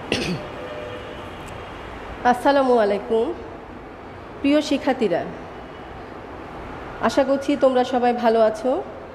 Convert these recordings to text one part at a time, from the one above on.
আসসালামু আলাইকুম প্রিয় শিক্ষার্থীরা, আশা করছি তোমরা সবাই ভালো আছো।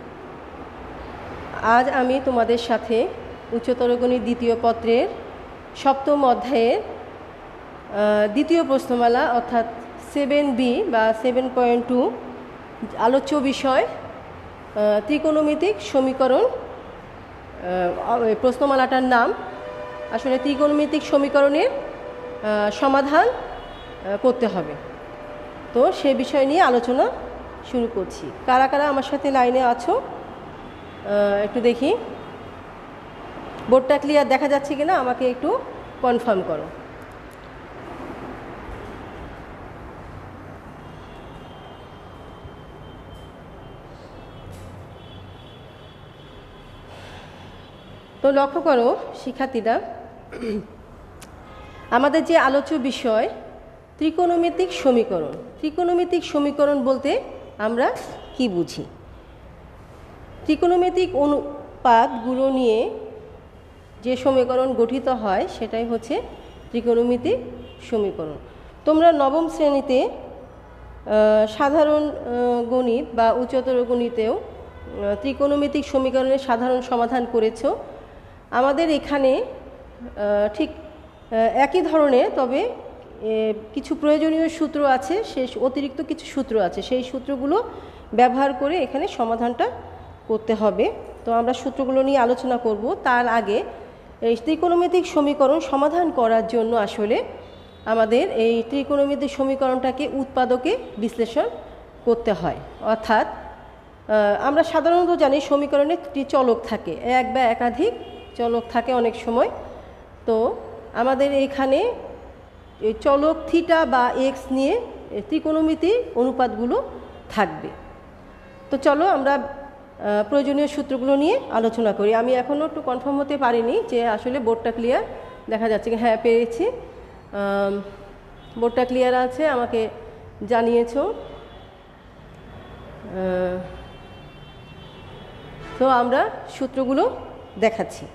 আজ আমি তোমাদের সাথে উচ্চতর গণিত দ্বিতীয় পত্রের সপ্তম অধ্যায়ের দ্বিতীয় প্রশ্নমালা অর্থাৎ 7B বা 7.2 আলোচ্য বিষয় ত্রিকোণমিতিক সমীকরণ। প্রশ্নমালাটার নাম আসলে ত্রিকোণমিতিক সমীকরণের সমাধান করতে হবে। তো সে বিষয় নিয়ে আলোচনা শুরু করছি। কারা কারা আমার সাথে লাইনে আছো একটু দেখি। বোর্ডটা ক্লিয়ার দেখা যাচ্ছে কিনা আমাকে একটু কনফার্ম করো। তো লক্ষ্য করো শিক্ষার্থীরা, আমাদের যে আলোচ্য বিষয় ত্রিকোণমিতিক সমীকরণ। ত্রিকোণমিতিক সমীকরণ বলতে আমরা কি বুঝি? ত্রিকোণমিতিক অনুপাতগুলো নিয়ে যে সমীকরণ গঠিত হয় সেটাই হচ্ছে ত্রিকোণমিতিক সমীকরণ। তোমরা নবম শ্রেণীতে সাধারণ গণিত বা উচ্চতর গণিতেও ত্রিকোণমিতিক সমীকরণের সাধারণ সমাধান করেছো। আমাদের এখানে ঠিক একই ধরনের, তবে কিছু প্রয়োজনীয় সূত্র আছে, অতিরিক্ত কিছু সূত্র আছে, সেই সূত্রগুলো ব্যবহার করে এখানে সমাধানটা করতে হবে। তো আমরা সূত্রগুলো নিয়ে আলোচনা করব। তার আগে এই ত্রিকোণমিতিক সমীকরণ সমাধান করার জন্য আসলে আমাদের এই ত্রিকোণমিতিক সমীকরণটাকে উৎপাদকে বিশ্লেষণ করতে হয়। অর্থাৎ আমরা সাধারণত জানি সমীকরণে একটি চলক থাকে, এক বা একাধিক চলক থাকে অনেক সময়। তো আমাদের এখানে এই চলক থিটা বা এক্স নিয়ে ত্রিকোণমিতি অনুপাতগুলো থাকবে। তো চলো আমরা প্রয়োজনীয় সূত্রগুলো নিয়ে আলোচনা করি। আমি এখনও একটু কনফার্ম হতে পারিনি যে আসলে বোর্ডটা ক্লিয়ার দেখা যাচ্ছে কি। হ্যাঁ, পেরেছি, বোর্ডটা ক্লিয়ার আছে, আমাকে জানিয়েছো। তো আমরা সূত্রগুলো দেখাচ্ছি।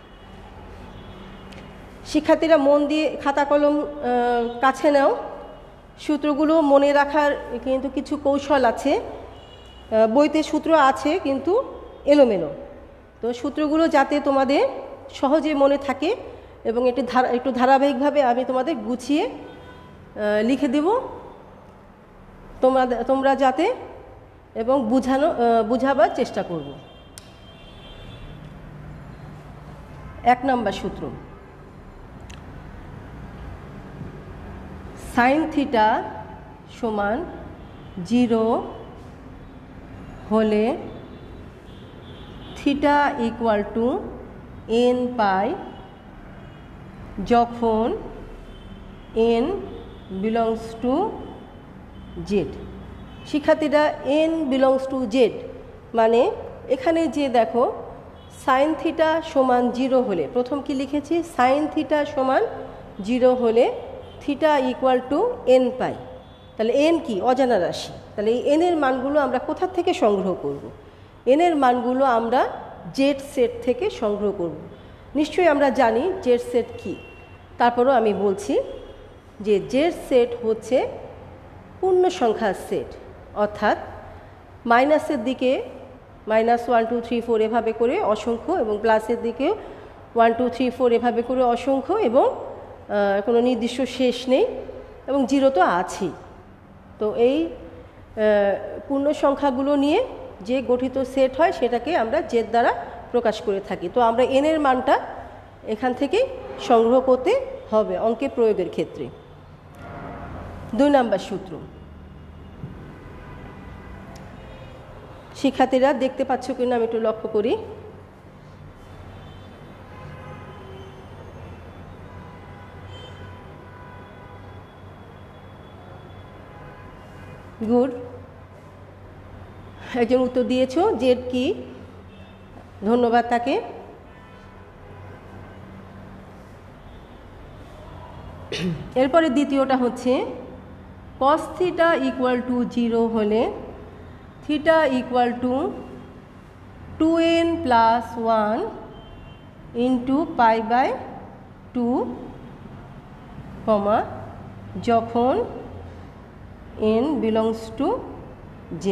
শিক্ষার্থীরা মন দিয়ে খাতা কলম কাছে নাও। সূত্রগুলো মনে রাখার কিন্তু কিছু কৌশল আছে। বইতে সূত্র আছে কিন্তু এলোমেলো। তো সূত্রগুলো যাতে তোমাদের সহজে মনে থাকে এবং একটু ধারাবাহিকভাবে আমি তোমাদের গুছিয়ে লিখে দেব তোমরা যাতে, এবং বুঝাবার চেষ্টা করব। 1 নম্বর সূত্র, সাইন থিটা সমান 0 হলে theta equal to n pi যখন n বিলংস টু জেড। শিক্ষার্থীরা, n বিলংস টু জেড মানে এখানে যে দেখো সাইন থিটা সমান 0 হলে, প্রথম কি লিখেছি, সাইন থিটা সমান 0 হলে theta equal to n pi. তাহলে n কি? অজানা রাশি। তাহলে এই n এর মানগুলো আমরা কোথা থেকে সংগ্রহ করব? n এর মানগুলো আমরা জেড সেট থেকে সংগ্রহ করব। নিশ্চয়ই আমরা জানি জেড সেট কি। তারপরও আমি বলছি যে জেড সেট হচ্ছে পূর্ণ সংখ্যার সেট, অর্থাৎ মাইনাসের দিকে -1 2 3 4 এভাবে করে অসংখ্য, এবং প্লাসের দিকেও 1 2 3 4 এভাবে করে অসংখ্য, এবং কোনো নির্দিষ্ট শেষ নেই, এবং 0 তো আছেই। তো এই পূর্ণ সংখ্যাগুলো নিয়ে যে গঠিত সেট হয় সেটাকে আমরা জেড দ্বারা প্রকাশ করে থাকি। তো আমরা n এর মানটা এখান থেকেই সংগ্রহ করতে হবে অঙ্কে প্রয়োগের ক্ষেত্রে। 2 নম্বর সূত্র, শিক্ষার্থীরা দেখতে পাচ্ছ কিনা আমি একটু লক্ষ্য করি। গুড, একজন উত্তর দিয়েছো। জেড কি? ধন্যবাদ তাকে। এরপরে দ্বিতীয়টা হচ্ছে কস থিটা ইকুয়াল টু 0 হলে থিটা ইকুয়াল টু 2n + 1 × π/2 কমা যখন n belongs to z।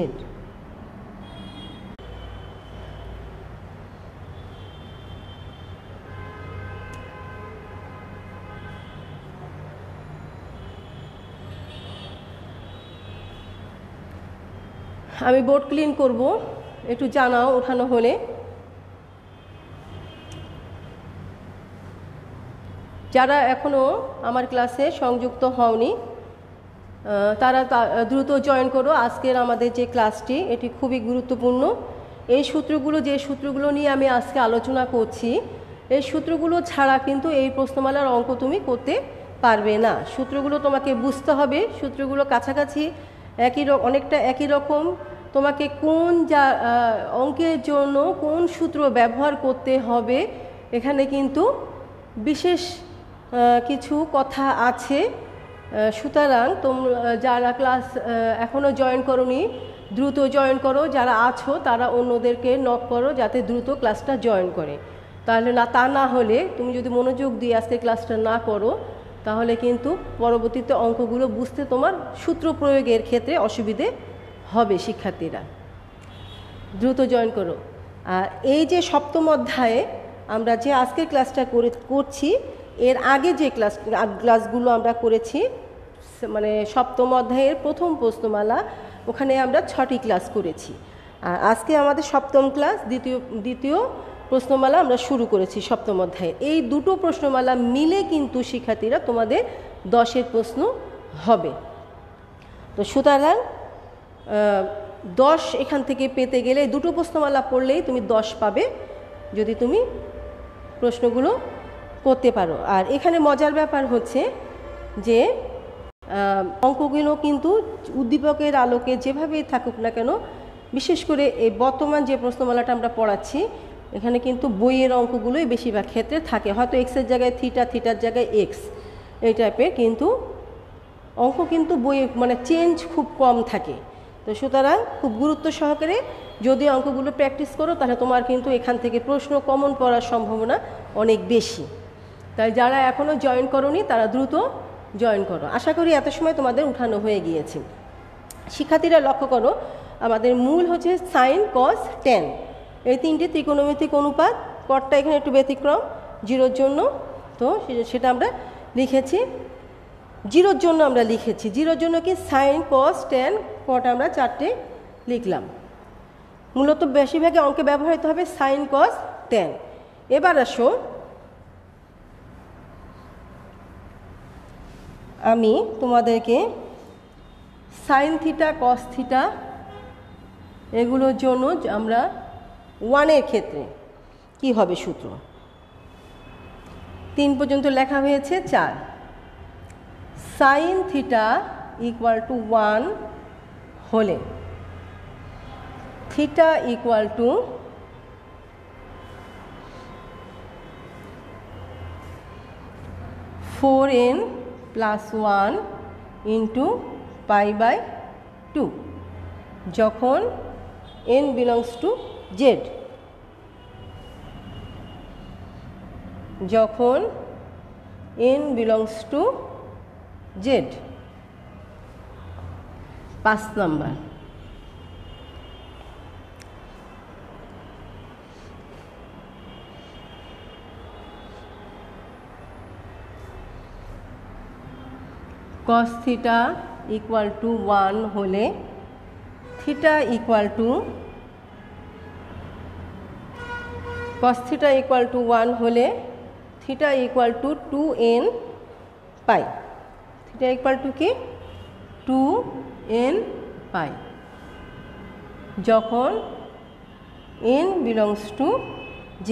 আমি বোর্ড ক্লিন করব, একটু জানাও ওঠানো হলে। যারা এখনও আমার ক্লাসে সংযুক্ত হওনি তারা দ্রুত জয়েন করো। আজকের আমাদের যে ক্লাসটি এটি খুবই গুরুত্বপূর্ণ। এই সূত্রগুলো, যে সূত্রগুলো নিয়ে আমি আজকে আলোচনা করছি, এই সূত্রগুলো ছাড়া কিন্তু এই প্রশ্নমালার অঙ্ক তুমি করতে পারবে না। সূত্রগুলো তোমাকে বুঝতে হবে, সূত্রগুলো কাছাকাছি অনেকটা একই রকম। তোমাকে কোন অঙ্কের জন্য কোন সূত্র ব্যবহার করতে হবে এখানে কিন্তু বিশেষ কিছু কথা আছে। সুতরাং তোমরা যারা ক্লাস এখনও জয়েন করোনি দ্রুত জয়েন করো, যারা আছো তারা অন্যদেরকে নক করো যাতে দ্রুত ক্লাসটা জয়েন করে। তাহলে তা না হলে তুমি যদি মনোযোগ দিয়ে আজকে ক্লাসটা না করো তাহলে কিন্তু পরবর্তীতে অঙ্কগুলো বুঝতে তোমার সূত্র প্রয়োগের ক্ষেত্রে অসুবিধে হবে। শিক্ষার্থীরা দ্রুত জয়েন করো। আর এই যে সপ্তম অধ্যায়ে আমরা যে আজকের ক্লাসটা করছি, এর আগে যে ক্লাসগুলো আমরা করেছি, মানে সপ্তম অধ্যায়ের প্রথম প্রশ্নমালা, ওখানে আমরা 6টি ক্লাস করেছি। আর আজকে আমাদের সপ্তম ক্লাস, দ্বিতীয় প্রশ্নমালা আমরা শুরু করেছি সপ্তম অধ্যায়ে। এই দুটো প্রশ্নমালা মিলে কিন্তু শিক্ষার্থীরা তোমাদের 10-এর প্রশ্ন হবে। তো সুতরাং 10 এখান থেকে পেতে গেলে দুটো প্রশ্নমালা পড়লেই তুমি 10 পাবে যদি তুমি প্রশ্নগুলো করতে পারো। আর এখানে মজার ব্যাপার হচ্ছে যে অঙ্কগুলো কিন্তু উদ্দীপকের আলোকে যেভাবেই থাকুক না কেন, বিশেষ করে এই বর্তমান যে প্রশ্নমালাটা আমরা পড়াচ্ছি এখানে কিন্তু বইয়ের অঙ্কগুলোই বেশিরভাগ ক্ষেত্রে থাকে। হয়তো এক্সের জায়গায় থিটা, থিটার জায়গায় এক্স, এই টাইপের কিন্তু অঙ্ক কিন্তু বইয়ে মানে চেঞ্জ খুব কম থাকে। তো সুতরাং খুব গুরুত্ব সহকারে যদি অঙ্কগুলো প্র্যাকটিস করো তাহলে তোমার কিন্তু এখান থেকে প্রশ্ন কমন পড়ার সম্ভাবনা অনেক বেশি। তাই যারা এখনও জয়েন করোনি তারা দ্রুত জয়েন করো। আশা করি এত সময় তোমাদের উঠানো হয়ে গিয়েছে। শিক্ষার্থীরা লক্ষ্য করো, আমাদের মূল হচ্ছে সাইন, কস, ট্যান, এই তিনটি ত্রিকোণমিতিক অনুপাত। কটটা এখানে একটু ব্যতিক্রম 0-র জন্য, তো সেটা আমরা লিখেছি। 0-র জন্য আমরা লিখেছি, 0-র জন্য কি সাইন, কস, ট্যান, কট আমরা 4টে লিখলাম। মূলত বেশিরভাগে অঙ্কে ব্যবহৃত হবে সাইন, কস, ট্যান। এবার আসো, আমি তোমাদেরকে সাইন থিটা, কস থিটা এগুলোর জন্য আমরা 1-এর ক্ষেত্রে কি হবে সূত্র, 3 পর্যন্ত লেখা হয়েছে। 4 সাইন থিটা ইকুয়াল টু 1 হলে থিটা ইকুয়াল টু (4n + 1 × π/2) যখন n belongs to z। যখন n belongs to z। 5 নম্বর, cos থিটা ইকুয়াল টু 1 হলে theta equal to cos theta equal to 1 হলে theta equal to 2n π। Theta equal to কি 2n π যখন n belongs to z।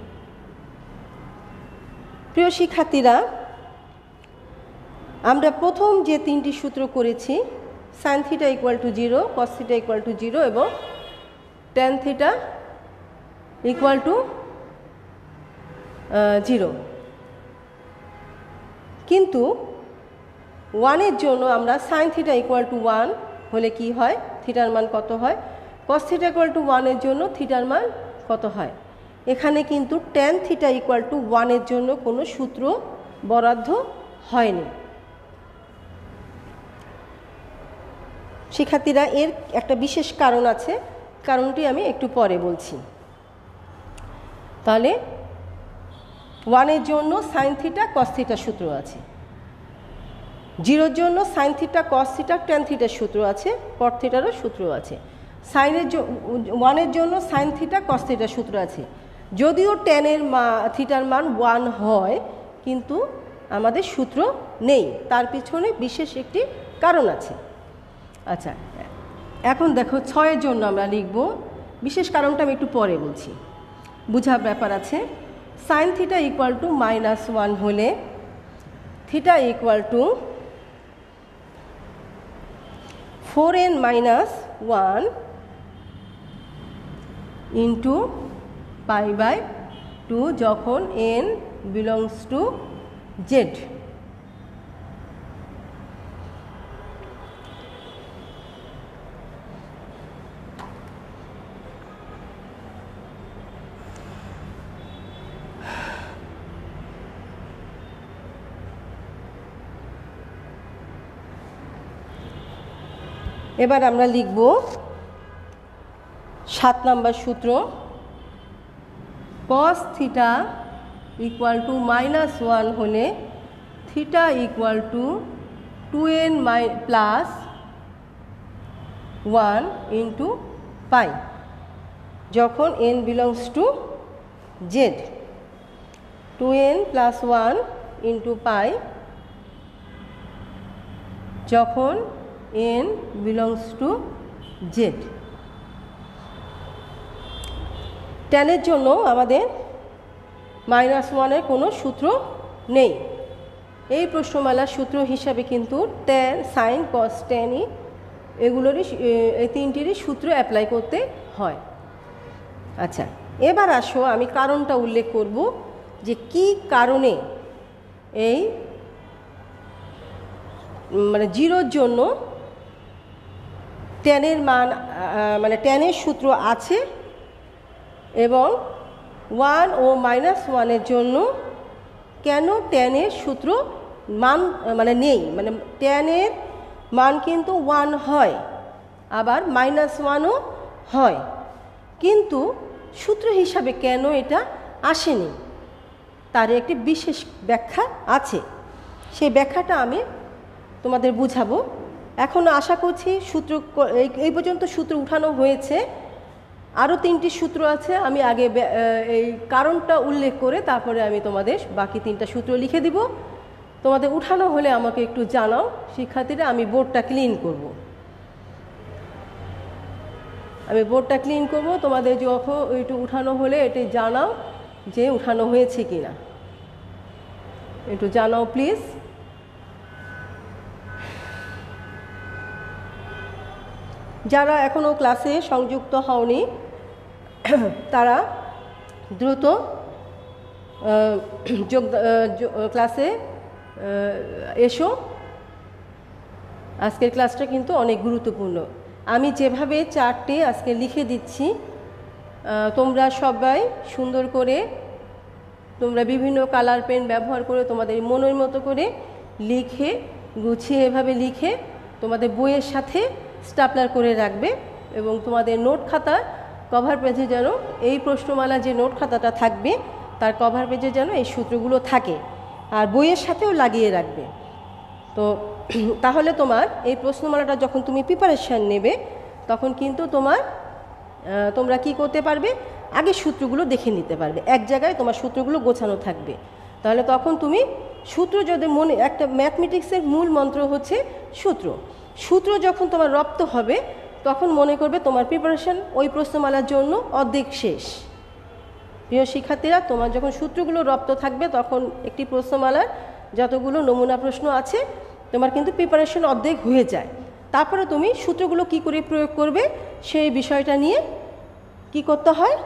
প্রিয় শিক্ষার্থীরা, আমরা প্রথম যে 3টি সূত্র করেছি, sine theta equal to 0, cos theta equal to 0 এবং ট্যান থিটা ইকুয়াল টু 0, কিন্তু 1-এর জন্য আমরা সাইন থিটা ইকুয়াল টু 1 হলে কি হয়, থিটার মান কত হয়, কস থিটা ইকুয়াল টু 1-এর জন্য থিটার মান কত হয়। এখানে কিন্তু ট্যান থিটা ইকুয়াল টু 1-এর জন্য কোনো সূত্র বরাদ্দ হয়নি। শিক্ষার্থীরা এর একটা বিশেষ কারণ আছে, কারণটি আমি একটু পরে বলছি। তাহলে 1-এর জন্য সাইন থিটা কস থিটার সূত্র আছে, 0-এর জন্য sine theta cos theta tan থিটার সূত্র আছে, কট থিটারও সূত্র আছে। 1-এর জন্য সাইন থিটা কস থিটার সূত্র আছে। যদিও ট্যানের থিটার মান 1 হয়, কিন্তু আমাদের সূত্র নেই, তার পিছনে বিশেষ একটি কারণ আছে। আচ্ছা, এখন দেখো 6-এর জন্য আমরা লিখব, বিশেষ কারণটা আমি একটু পরে বলছি, বোঝার ব্যাপার আছে। সাইন থিটা ইকুয়াল টু -1 হলে theta equal two 4n - 1 into π/2 যখন n বিলংস টু z। এবার আমরা লিখব 7 নম্বর সূত্র, cos থিটা ইকুয়াল টু -1 হলে theta equal to 2n plus 1 into pi যখন n belongs to z। 2n plus 1 into pi যখন n belongs to z। ট্যানের জন্য আমাদের -1-এর কোনো সূত্র নেই। এই প্রশ্নমালার সূত্র হিসাবে কিন্তু ট্যান, সাইন, কস, ট্যানই এগুলোরই এই তিনটিরই সূত্র অ্যাপ্লাই করতে হয়। আচ্ছা, এবার আসো আমি কারণটা উল্লেখ করব যে কি কারণে এই 0-র জন্য ট্যানের মান ট্যানের সূত্র আছে এবং 1 ও -1-এর জন্য কেন ট্যানের সূত্র মান নেই। ট্যানের মান কিন্তু 1 হয়, আবার -1ও হয়, কিন্তু সূত্র হিসাবে কেন এটা আসেনি তার একটি বিশেষ ব্যাখ্যা আছে। সেই ব্যাখ্যাটা আমি তোমাদের বুঝাবো। এখন আশা করছি সূত্র এই পর্যন্ত সূত্র উঠানো হয়েছে, আরও 3টি সূত্র আছে। আমি আগে এই কারণটা উল্লেখ করে তারপরে আমি তোমাদের বাকি 3টা সূত্র লিখে দিব। তোমাদের উঠানো হলে আমাকে একটু জানাও শিক্ষার্থীরা, আমি বোর্ডটা ক্লিন করব। তোমাদের যখন একটু উঠানো হলে এটি জানাও যে উঠানো হয়েছে কিনা, একটু জানাও প্লিজ। যারা এখনও ক্লাসে সংযুক্ত হওনি তারা দ্রুত ক্লাসে এসো। আজকের ক্লাসটা কিন্তু অনেক গুরুত্বপূর্ণ। আমি যেভাবে চার্টে আজকে লিখে দিচ্ছি, তোমরা সবাই সুন্দর করে তোমরা বিভিন্ন কালার পেন ব্যবহার করে তোমাদের মনের মতো করে লিখে গুছিয়ে এভাবে লিখে তোমাদের বইয়ের সাথে স্টাপলার করে রাখবে এবং তোমাদের নোট খাতার কভার পেজে যেন এই প্রশ্নমালা যে নোট খাতাটা থাকবে তার কভার পেজে যেন এই সূত্রগুলো থাকে, আর বইয়ের সাথেও লাগিয়ে রাখবে। তো তাহলে তোমার এই প্রশ্নমালাটা যখন তুমি প্রিপারেশান নেবে তখন কিন্তু তোমরা কি করতে পারবে, আগে সূত্রগুলো দেখে নিতে পারবে, এক জায়গায় তোমার সূত্রগুলো গোছানো থাকবে। তাহলে তখন তুমি সূত্র যদি মনে, একটা ম্যাথমেটিক্সের মূল মন্ত্র হচ্ছে সূত্র যখন তোমার রপ্ত হবে তখন মনে করবে তোমার প্রিপারেশান ওই প্রশ্নমালার জন্য অর্ধেক শেষ। প্রিয় শিক্ষার্থীরা, তোমার যখন সূত্রগুলো রপ্ত থাকবে তখন একটি প্রশ্নমালার যতগুলো নমুনা প্রশ্ন আছে তোমার কিন্তু প্রিপারেশন অর্ধেক হয়ে যায়। তারপরে তুমি সূত্রগুলো কি করে প্রয়োগ করবে সেই বিষয়টা নিয়ে কি করতে হয়,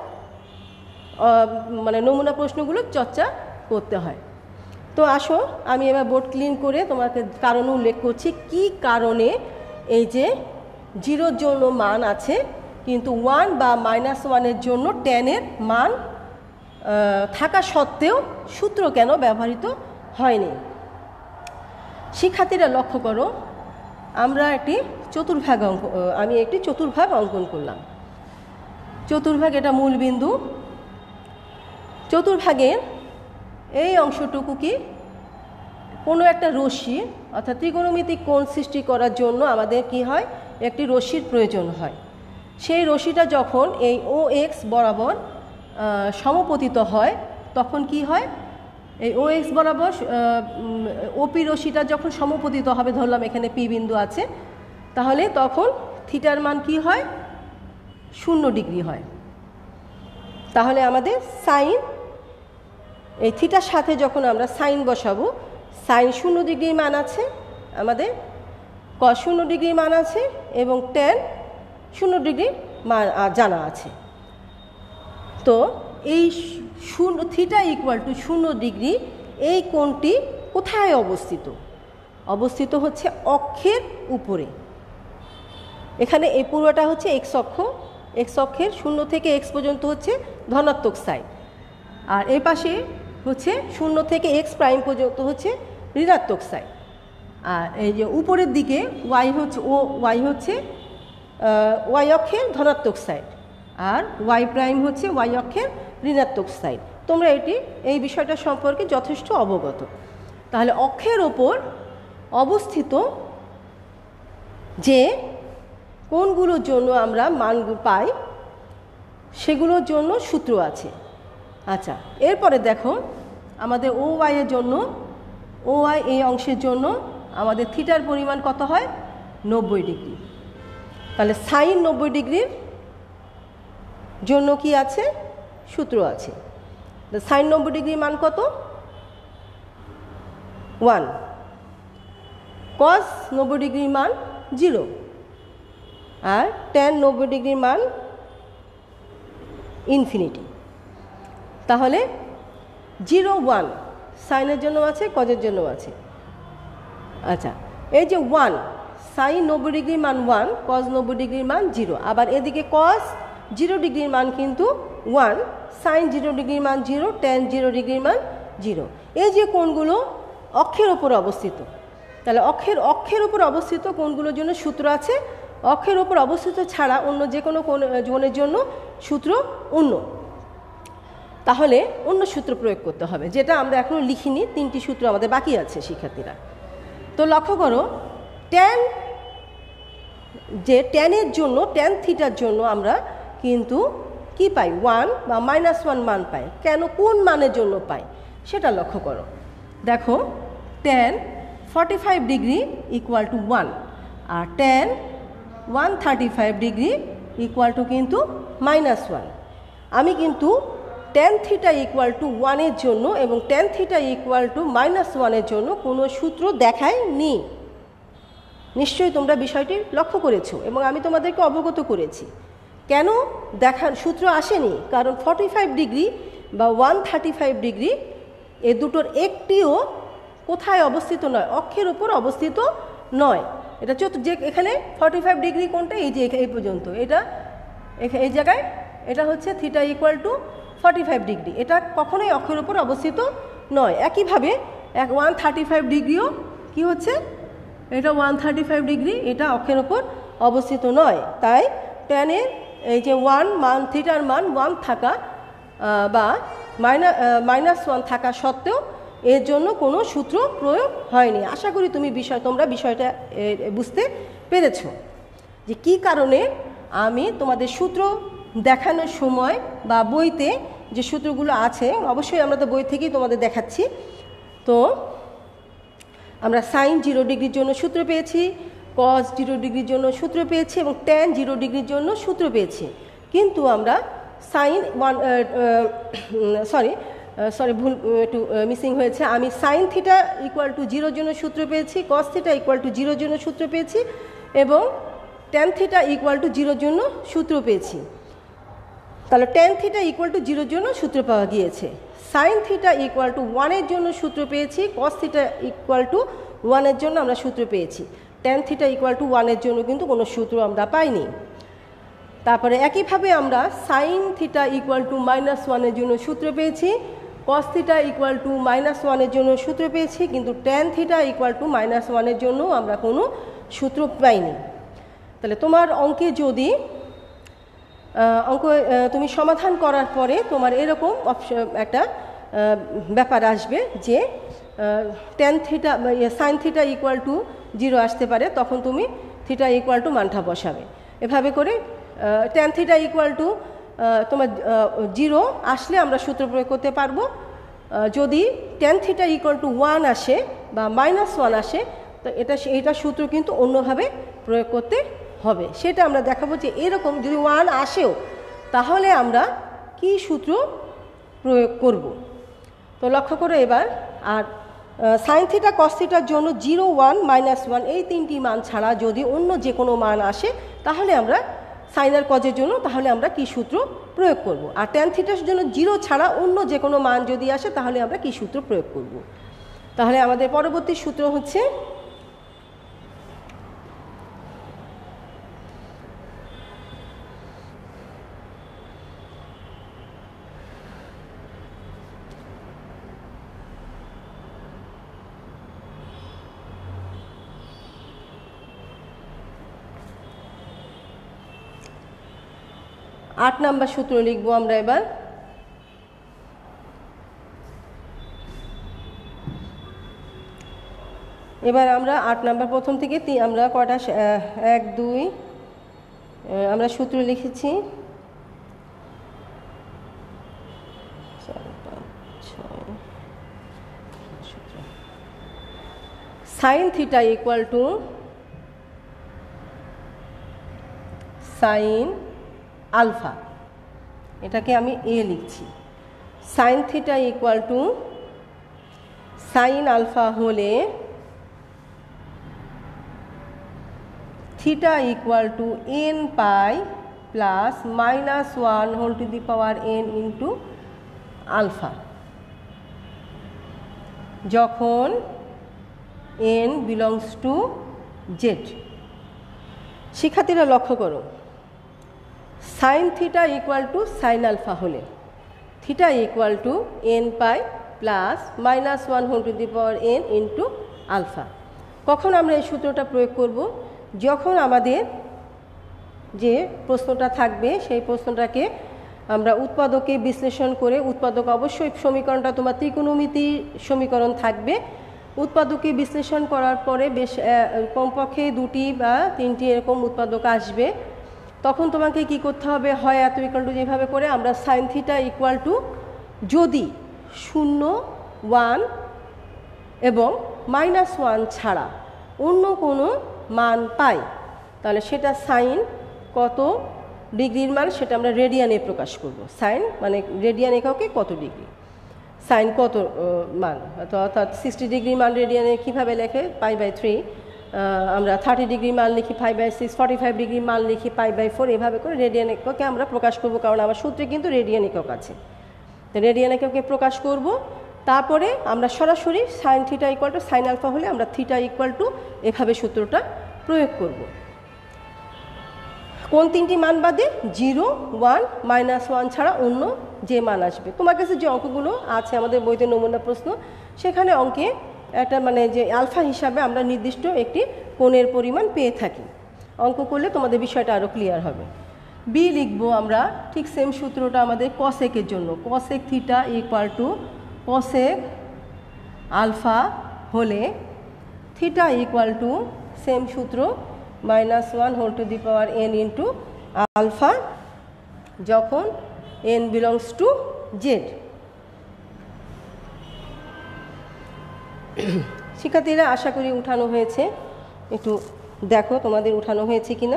নমুনা প্রশ্নগুলো চর্চা করতে হয়। তো আসো আমি এবার বোর্ড ক্লিন করে তোমাকে কারণ উল্লেখ করছি কি কারণে এই যে 0-র জন্য মান আছে কিন্তু 1 বা -1-এর জন্য ট্যানের মান থাকা সত্ত্বেও সূত্র কেন ব্যবহৃত হয়নি। শিক্ষার্থীরা লক্ষ্য করো, আমরা একটি আমি একটি চতুর্ভাগ অঙ্কন করলাম। চতুর্ভাগ এটা মূল বিন্দু। চতুর্ভাগের এই অংশটুকু কি কোনো একটা রশ্মি অর্থাৎ ত্রিকোণমিতিক কোণ সৃষ্টি করার জন্য আমাদের কি হয়, একটি রশ্মির প্রয়োজন হয়। সেই রশ্মিটা যখন এই OX বরাবর সমপতিত হয় তখন কি হয়, এই OX বরাবর OP রশ্মিটা যখন সমপতিত হবে, ধরলাম এখানে P বিন্দু আছে, তাহলে তখন থিটার মান কি হয়, 0 ডিগ্রি হয়। তাহলে আমাদের সাইন, এই থিটার সাথে যখন আমরা সাইন বসাবো, সাইন 0 ডিগ্রির মান আছে, আমাদের কস 0 ডিগ্রির মান আছে এবং ট্যান 0 ডিগ্রির মান জানা আছে। তো এই থিটা ইকুয়াল টু 0 ডিগ্রি এই কোণটি কোথায় অবস্থিত? অবস্থিত হচ্ছে অক্ষের উপরে। এখানে এই পুরোটা হচ্ছে এক্স অক্ষ, এক্স অক্ষের 0 থেকে x পর্যন্ত হচ্ছে ধনাত্মক সাইড, আর এই পাশে হচ্ছে 0 থেকে x প্রাইম পর্যন্ত হচ্ছে ঋণাত্মক সাইড। আর এই যে উপরের দিকে ওয়াই হচ্ছে ওয়াই অক্ষের ধনাত্মক সাইড, আর ওয়াই প্রাইম হচ্ছে ওয়াই অক্ষের ঋণাত্মক সাইড। তোমরা এই বিষয়টা সম্পর্কে যথেষ্ট অবগত। তাহলে অক্ষের ওপর অবস্থিত যে কোণগুলোর জন্য আমরা মান পাই সেগুলোর জন্য সূত্র আছে। আচ্ছা, এরপরে দেখো আমাদের OY এর জন্য, OY এই অংশের জন্য আমাদের থিটার পরিমাণ কত হয়, 90 ডিগ্রি। তাহলে সাইন 90 ডিগ্রির জন্য কি আছে, সূত্র আছে। সাইন 90 ডিগ্রির মান কত, 1। কস 90 ডিগ্রির মান 0, আর ট্যান 90 ডিগ্রির মান ইনফিনিটি। তাহলে 0, 1 সাইনের জন্য আছে, কজের জন্য আছে। আচ্ছা, এই যে 1, সাইন 90 ডিগ্রির মান 1, কস 90 ডিগ্রির মান 0। আবার এদিকে কস 0 ডিগ্রির মান কিন্তু 1, সাইন 0 ডিগ্রির মান 0, ট্যান 0 ডিগ্রির মান 0। এই যে কোণগুলো অক্ষের ওপর অবস্থিত, তাহলে অক্ষের ওপর অবস্থিত কোণগুলোর জন্য সূত্র আছে। অক্ষের ওপর অবস্থিত ছাড়া অন্য যে কোনো কোণের জন্য সূত্র অন্য। তাহলে অন্য সূত্র প্রয়োগ করতে হবে, যেটা আমরা এখনও লিখিনি। 3টি সূত্র আমাদের বাকি আছে শিক্ষার্থীরা। তো লক্ষ্য করো, ট্যানের জন্য, ট্যান থিটার জন্য আমরা কিন্তু কি পাই, 1 বা -1 মান পাই। কেন, কোন মানের জন্য পাই সেটা লক্ষ্য করো। দেখো, ট্যান 45 ডিগ্রি ইকুয়াল টু 1, আর ট্যান 135 ডিগ্রি ইকুয়াল টু কিন্তু -1। আমি কিন্তু ট্যান থিটা ইকুয়াল টু 1 জন্য এবং ট্যান থিটা ইকুয়াল টু -1 জন্য কোনো সূত্র দেখাইনি। নিশ্চয়ই তোমরা বিষয়টি লক্ষ্য করেছো এবং আমি তোমাদেরকে অবগত করেছি। কেন সূত্র আসেনি, কারণ 45 ডিগ্রি বা 135 ডিগ্রি এ দুটোর একটিও কোথায় অবস্থিত নয়, অক্ষের উপর অবস্থিত নয়। এটা যে এখানে 45 ডিগ্রি কোনটা, এই যে এই পর্যন্ত, এটা এই জায়গায় এটা হচ্ছে থিটা ইকুয়াল টু 45 ডিগ্রি, এটা কখনোই অক্ষের উপর অবস্থিত নয়। একইভাবে 135 ডিগ্রিও কি হচ্ছে, এটা 135 ডিগ্রি, এটা অক্ষের উপর অবস্থিত নয়। তাই ট্যানের এই যে 1 মান, থিটার মান 1 থাকা বা -1 থাকা সত্ত্বেও এর জন্য কোনো সূত্র প্রয়োগ হয়নি। আশা করি তোমরা বিষয়টা বুঝতে পেরেছো যে কী কারণে আমি তোমাদের সূত্র দেখানোর সময় বা বইতে যে সূত্রগুলো আছে, অবশ্যই আমরা তো বই থেকেই তোমাদের দেখাচ্ছি। তো আমরা সাইন 0 ডিগ্রির জন্য সূত্র পেয়েছি, কস 0 ডিগ্রির জন্য সূত্র পেয়েছি এবং ট্যান 0 ডিগ্রির জন্য সূত্র পেয়েছি। কিন্তু আমরা সাইন ভুল একটু মিসিং হয়েছে। আমি সাইন থিটা ইকুয়াল টু 0 জন্য সূত্র পেয়েছি, কস থিটা ইকুয়াল টু 0 জন্য সূত্র পেয়েছি এবং ট্যান থিটা ইকুয়াল টু 0 জন্য সূত্র পেয়েছি। তাহলে ট্যান থিটা ইকুয়াল টু 0 জন্য সূত্র পাওয়া গিয়েছে। সাইন থিটা ইকুয়াল টু 1 জন্য সূত্র পেয়েছি, কস থিটা ইকুয়াল টু 1 জন্য আমরা সূত্র পেয়েছি। ট্যান থিটা ইকুয়াল টু 1 জন্য কিন্তু কোনো সূত্র আমরা পাইনি। তারপরে একইভাবে আমরা সাইন থিটা ইকুয়াল টু -1 জন্য সূত্র পেয়েছি, কস থিটা ইকুয়াল টু -1 জন্য সূত্র পেয়েছি, কিন্তু ট্যান থিটা ইকুয়াল টু -1 জন্য আমরা কোনো সূত্র পাইনি। তাহলে তোমার অঙ্কে যদি তুমি সমাধান করার পরে তোমার এরকম একটা ব্যাপার আসবে যে tan theta sin theta equal to 0 আসতে পারে, তখন তুমি থিটা ইকুয়াল টু মানটা বসাবে। এভাবে করে tan থিটা ইকুয়াল টু তোমার 0 আসলে আমরা সূত্র প্রয়োগ করতে পারবো। যদি tan থিটা ইকুয়াল টু 1 আসে বা -1 আসে, তো এটা সূত্র কিন্তু অন্যভাবে প্রয়োগ করতে হবে। সেটা আমরা দেখাবো যে এরকম যদি 1 আসেও তাহলে আমরা কি সূত্র প্রয়োগ করব। তো লক্ষ্য করো এবার। আর সাইন থিটা কস থিটার জন্য 0, 1, -1 এই তিনটি মান ছাড়া যদি অন্য যে কোনো মান আসে তাহলে আমরা সাইন আর কজের জন্য তাহলে আমরা কি সূত্র প্রয়োগ করব। আর ট্যান থিটার জন্য 0 ছাড়া অন্য যে কোনো মান যদি আসে তাহলে আমরা কি সূত্র প্রয়োগ করব। তাহলে আমাদের পরবর্তী সূত্র হচ্ছে আট নাম্বার সূত্র লিখব আমরা এবার। আমরা 8 নাম্বার প্রথম থেকে আমরা কয়টা 1, 2 আমরা সূত্র লিখেছি, 4, 5, 6 সূত্র। Sine theta equal to sine alpha, এটাকে আমি এ লিখছি। Sine theta equal to sine alpha হলে theta equal to n pi plus -1 whole to the power n into alpha, যখন n বিলংস টু জেড। শিক্ষার্থীরা লক্ষ্য করো, sine theta equal to sine alpha হলে theta equal to n pi plus -1 whole to the power n into alpha. কখন আমরা এই সূত্রটা প্রয়োগ করব? যখন আমাদের যে প্রশ্নটা থাকবে সেই প্রশ্নটাকে আমরা উৎপাদকে বিশ্লেষণ করে, উৎপাদক অবশ্যই সমীকরণটা তোমার ত্রিকোণমিতি সমীকরণ থাকবে, উৎপাদকে বিশ্লেষণ করার পরে বেশ কমপক্ষে 2টি বা 3টি এরকম উৎপাদক আসবে। তখন তোমাকে কি করতে হবে, হয় এত ইকুয়াল টু যেভাবে করে আমরা সাইন থিটা ইকুয়াল টু যদি 0, 1 এবং -1 ছাড়া অন্য কোনো মান পাই তাহলে সেটা সাইন কত ডিগ্রির মান সেটা আমরা রেডিয়ানে প্রকাশ করব। সাইন মানে রেডিয়ান এককে কত ডিগ্রি, সাইন কত মান, অর্থাৎ 60 ডিগ্রি মান রেডিয়ানে কীভাবে লেখে π/3, আমরা 30 ডিগ্রি মান লিখি π/6, 45 ডিগ্রি মান লিখি π/4, এভাবে করে রেডিয়ান এককে আমরা প্রকাশ করব, কারণ আমার সূত্রে কিন্তু রেডিয়ান একক আছে। তো রেডিয়ান এককে প্রকাশ করব, তারপরে আমরা সরাসরি sine theta equal to sine alpha হলে আমরা থিটা ইকুয়াল টু এভাবে সূত্রটা প্রয়োগ করব। কোন তিনটি মান বাদে? 0, 1, -1 ছাড়া অন্য যে মান আসবে। তোমার কাছে যে অঙ্কগুলো আছে আমাদের বইতে নমুনা প্রশ্ন, সেখানে অঙ্কে একটা মানে যে আলফা হিসাবে আমরা নির্দিষ্ট একটি কোণের পরিমাণ পেয়ে থাকি। অঙ্ক করলে তোমাদের বিষয়টা আরও ক্লিয়ার হবে। বি লিখবো আমরা ঠিক সেম সূত্রটা আমাদের কসেকের জন্য, cosec theta equal to cosec alpha হলে থিটা ইকুয়াল টু সেম সূত্র -1 whole to the power n into alpha, যখন n বিলংস টু জেড। শিক্ষার্থীরা আশা করি উঠানো হয়েছে, একটু দেখো তোমাদের উঠানো হয়েছে কিনা,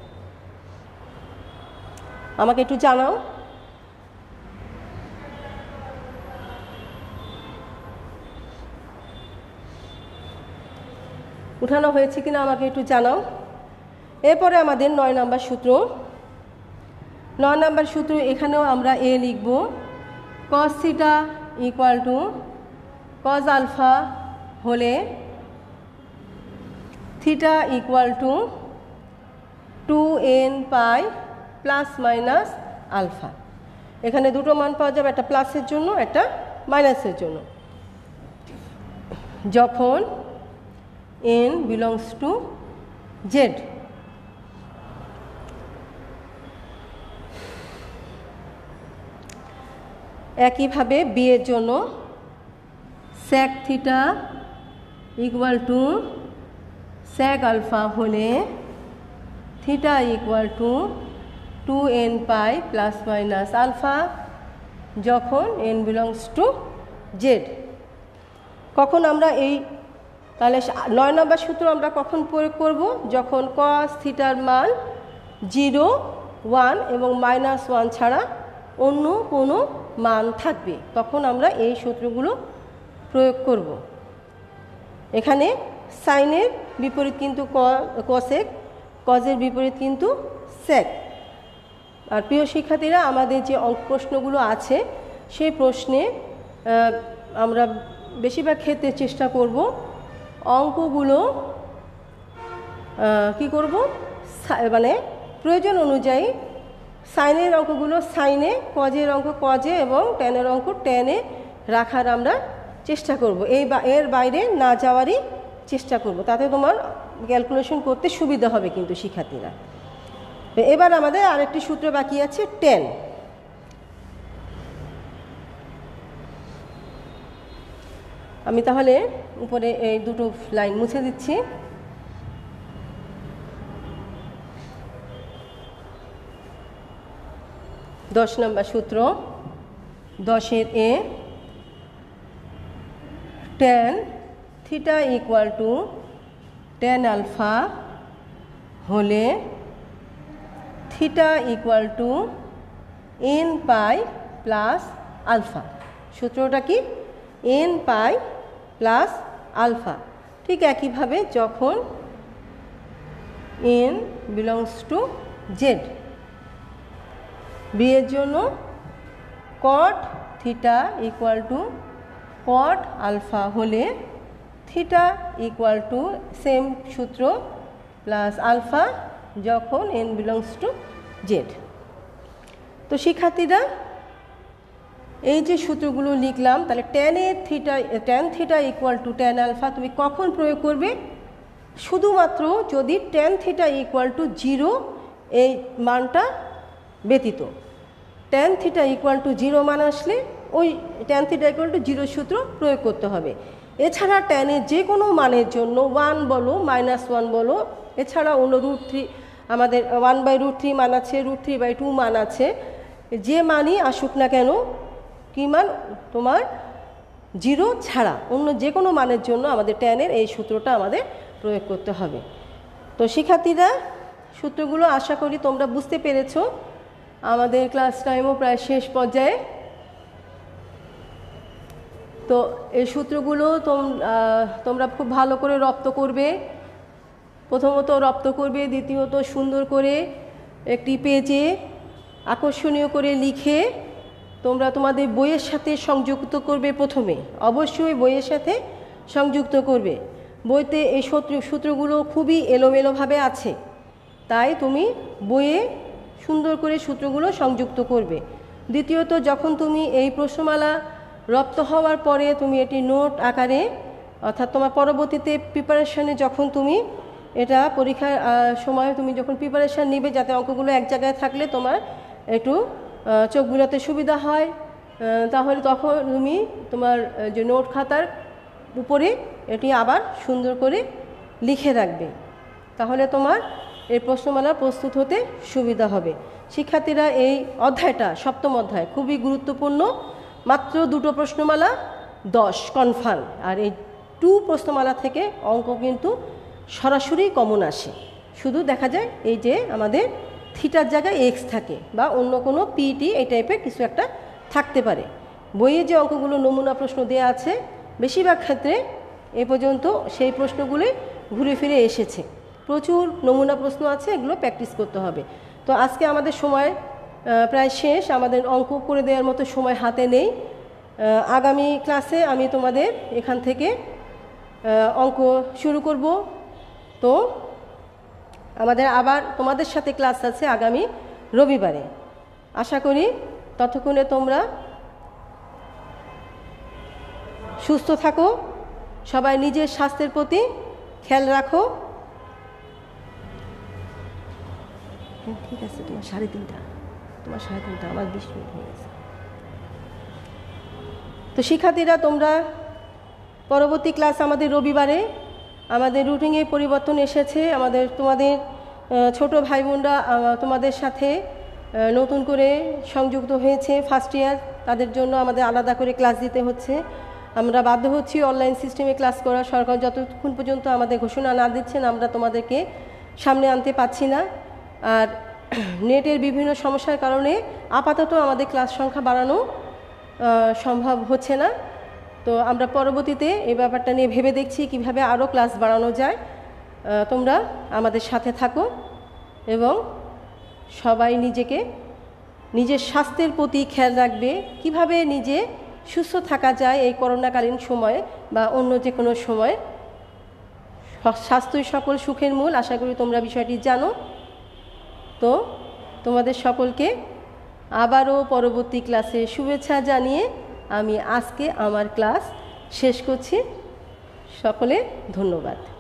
আমাকে একটু জানাও। উঠানো হয়েছে কিনা আমাকে একটু জানাও। এরপরে আমাদের 9 নাম্বার সূত্র। 9 নাম্বার সূত্র, এখানেও আমরা এ লিখব। Cos theta equal to cos alpha হলে theta equal to 2n pi plus minus alpha. এখানে দুটো মান পাওয়া যাবে, একটা প্লাসের জন্য একটা মাইনাসের জন্য। যখন n বিলংস টু জেড। একইভাবে বি এর জন্য sec theta equal to sec alpha হলে theta equal to 2n pi plus minus alpha যখন n বিলংস টু জেড। কখন আমরা এই তাহলে 9 নম্বর সূত্র আমরা কখন প্রয়োগ করব? যখন cos থিটার মান 0, 1 এবং -1 ছাড়া অন্য কোনো মান থাকবে, তখন আমরা এই সূত্রগুলো প্রয়োগ করব। এখানে সাইনের বিপরীত কিন্তু কসেক, কজের বিপরীত কিন্তু সেক। আর প্রিয় শিক্ষার্থীরা, আমাদের যে অঙ্ক প্রশ্নগুলো আছে সেই প্রশ্নে আমরা বেশিরভাগ ক্ষেত্রে চেষ্টা করব অঙ্কগুলো কি করব, মানে প্রয়োজন অনুযায়ী সাইনের অঙ্কগুলো সাইনে, কজের অঙ্ক কজে এবং ট্যানের অঙ্ক ট্যানে রাখার আমরা চেষ্টা করব। এর বাইরে না যাওয়ারই চেষ্টা করব, তাতে তোমার ক্যালকুলেশন করতে সুবিধা হবে কিন্তু শিক্ষার্থীরা। এবার আমাদের আরেকটি সূত্র বাকি আছে, ট্যান। আমি তাহলে উপরে এই দুটো লাইন মুছে দিচ্ছি। দশ নম্বর সূত্র, 10-এর A, tan theta equal to tan alpha হলে theta equal to n pi plus alpha. সূত্রটা কি? n pi plus alpha. ঠিক একইভাবে যখন n belongs to Z. B এর জন্য cot theta equal to cot alpha হলে থিটা ইকুয়াল টু সেম সূত্র প্লাস আলফা যখন n বিলংস টু জেড। তো শিক্ষার্থীরা, এই যে সূত্রগুলো লিখলাম, তাহলে tan theta equal to tan alpha তুমি কখন প্রয়োগ করবে? শুধুমাত্র যদি ট্যান থিটা ইকুয়াল টু 0 এই মানটা ব্যতীত। ট্যান থিটা ইকুয়াল টু 0 মান আসলে ওই ট্যান থিটা ইকুয়াল টু 0 সূত্র প্রয়োগ করতে হবে। এছাড়া ট্যানের যে কোনো মানের জন্য 1 বলো -1 বলো, এছাড়া অন্য √3 আমাদের 1/√3 মান আছে, √3/2 মান আছে, যে মানই আসুক না কেন, কি মান তোমার 0 ছাড়া অন্য যে কোনো মানের জন্য আমাদের ট্যানের এই সূত্রটা আমাদের প্রয়োগ করতে হবে। তো শিক্ষার্থীরা, সূত্রগুলো আশা করি তোমরা বুঝতে পেরেছো। আমাদের ক্লাস টাইমও প্রায় শেষ পর্যায়ে। তো এই সূত্রগুলো তোমরা খুব ভালো করে রপ্ত করবে। প্রথমত রপ্ত করবে, দ্বিতীয়ত সুন্দর করে একটি পেজে আকর্ষণীয় করে লিখে তোমরা তোমাদের বইয়ের সাথে সংযুক্ত করবে। প্রথমে অবশ্যই বইয়ের সাথে সংযুক্ত করবে। বইতে এই সূত্রগুলো খুবই এলোমেলোভাবে আছে, তাই তুমি বইয়ে সুন্দর করে সূত্রগুলো সংযুক্ত করবে। দ্বিতীয়ত, যখন তুমি এই প্রশ্নমালা রপ্ত হওয়ার পরে তুমি এটি নোট আকারে, অর্থাৎ তোমার পরবর্তীতে প্রিপারেশানে যখন তুমি এটা পরীক্ষার সময় তুমি যখন প্রিপারেশান নিবে, যাতে অঙ্কগুলো এক জায়গায় থাকলে তোমার একটু চোখ বুলাতে সুবিধা হয়, তাহলে তখন তুমি তোমার যে নোট খাতার উপরে এটি আবার সুন্দর করে লিখে রাখবে। তাহলে তোমার এই প্রশ্নমালা প্রস্তুত হতে সুবিধা হবে। শিক্ষার্থীরা, এই অধ্যায়টা সপ্তম অধ্যায় খুবই গুরুত্বপূর্ণ। মাত্র 2টো প্রশ্নমালা 10 কনফার্ম, আর এই 2 প্রশ্নমালা থেকে অঙ্ক কিন্তু সরাসরি কমন আসে। শুধু দেখা যায় এই যে আমাদের থিটার জায়গায় x থাকে বা অন্য কোনো পিটি এই টাইপের কিছু একটা থাকতে পারে। বইয়ে যে অঙ্কগুলো নমুনা প্রশ্ন দেওয়া আছে বেশিরভাগ ক্ষেত্রে এ পর্যন্ত সেই প্রশ্নগুলি ঘুরে ফিরে এসেছে। প্রচুর নমুনা প্রশ্ন আছে, এগুলো প্র্যাকটিস করতে হবে। তো আজকে আমাদের সময় প্রায় শেষ, আমাদের অঙ্ক করে দেওয়ার মতো সময় হাতে নেই। আগামী ক্লাসে আমি তোমাদের এখান থেকে অঙ্ক শুরু করব। তো আমাদের আবার তোমাদের সাথে ক্লাস আছে আগামী রবিবারে। আশা করি ততক্ষণে তোমরা সুস্থ থাকো, সবাই নিজের স্বাস্থ্যের প্রতি খেয়াল রাখো। হ্যাঁ ঠিক আছে, তোমার 3:30, তোমার 3:30, আমার 20 মিনিট হয়ে গেছে। তো শিক্ষার্থীরা, তোমরা পরবর্তী ক্লাস আমাদের রবিবারে, আমাদের রুটিনে পরিবর্তন এসেছে। তোমাদের ছোট ভাই বোনরা তোমাদের সাথে নতুন করে সংযুক্ত হয়েছে ফার্স্ট ইয়ার, তাদের জন্য আমাদের আলাদা করে ক্লাস দিতে হচ্ছে। আমরা বাধ্য হচ্ছি অনলাইন সিস্টেমে ক্লাস করা। সরকার যতক্ষণ পর্যন্ত আমাদের ঘোষণা না দিচ্ছেন আমরা তোমাদেরকে সামনে আনতে পারছি না। আর নেটের বিভিন্ন সমস্যার কারণে আপাতত আমাদের ক্লাস সংখ্যা বাড়ানো সম্ভব হচ্ছে না। তো আমরা পরবর্তীতে এই ব্যাপারটা নিয়ে ভেবে দেখছি কিভাবে আরও ক্লাস বাড়ানো যায়। তোমরা আমাদের সাথে থাকো এবং সবাই নিজের স্বাস্থ্যের প্রতি খেয়াল রাখবে। কিভাবে নিজে সুস্থ থাকা যায় এই করোনাকালীন সময়ে বা অন্য যে কোনো সময়। স্বাস্থ্যই সকল সুখের মূল। আশা করি তোমরা বিষয়টি জানো। তো তোমাদের সকলকে আবারও পরবর্তী ক্লাসে শুভেচ্ছা জানিয়ে আমি আজকে আমার ক্লাস শেষ করছি। সকলে ধন্যবাদ।